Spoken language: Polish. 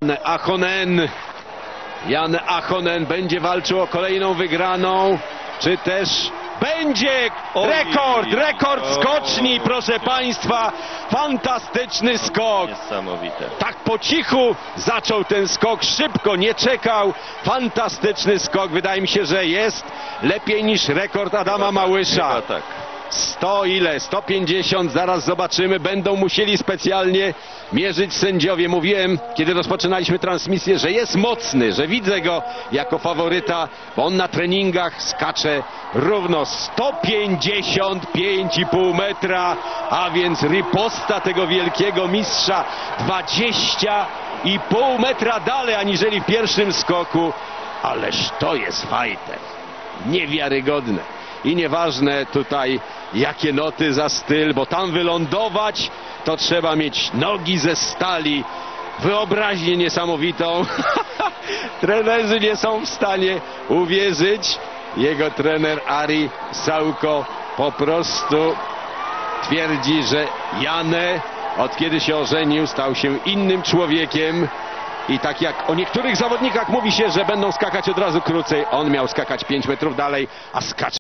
Ahonen. Jan Ahonen będzie walczył o kolejną wygraną, czy też będzie rekord skoczni, proszę Państwa, fantastyczny skok. Niesamowite. Tak po cichu zaczął ten skok, szybko, nie czekał, fantastyczny skok, wydaje mi się, że jest lepiej niż rekord Adama Małysza. Chyba tak. 100 ile? 150, zaraz zobaczymy, będą musieli specjalnie mierzyć sędziowie. Mówiłem, kiedy rozpoczynaliśmy transmisję, że jest mocny, że widzę go jako faworyta, bo on na treningach skacze równo 155,5 metra, a więc riposta tego wielkiego mistrza 20,5 metra dalej aniżeli w pierwszym skoku. Ależ to jest fighter. Niewiarygodne. I nieważne tutaj jakie noty za styl, bo tam wylądować to trzeba mieć nogi ze stali, wyobraźnię niesamowitą. Trenerzy nie są w stanie uwierzyć. Jego trener Ari Sauko po prostu twierdzi, że Jane od kiedy się ożenił stał się innym człowiekiem. I tak jak o niektórych zawodnikach mówi się, że będą skakać od razu krócej, on miał skakać 5 metrów dalej, a skacze